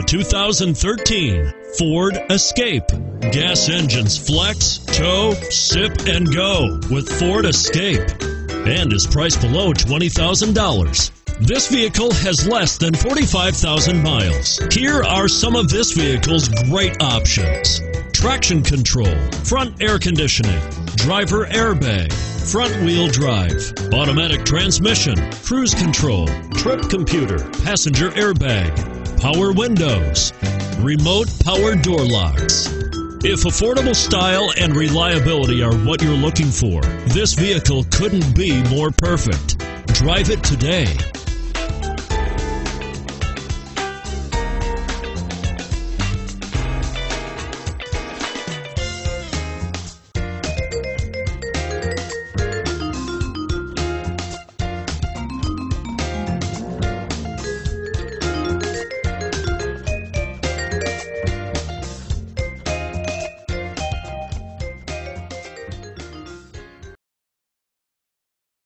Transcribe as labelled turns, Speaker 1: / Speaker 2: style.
Speaker 1: 2013 Ford Escape. Gas engines flex, tow, sip, and go with Ford Escape, and is priced below $20,000. This vehicle has less than 45,000 miles. Here are some of this vehicle's great options: traction control, front air conditioning, driver airbag, front wheel drive, automatic transmission, cruise control, trip computer, passenger airbag, power windows, remote power door locks. If affordable style and reliability are what you're looking for, this vehicle couldn't be more perfect. Drive it today.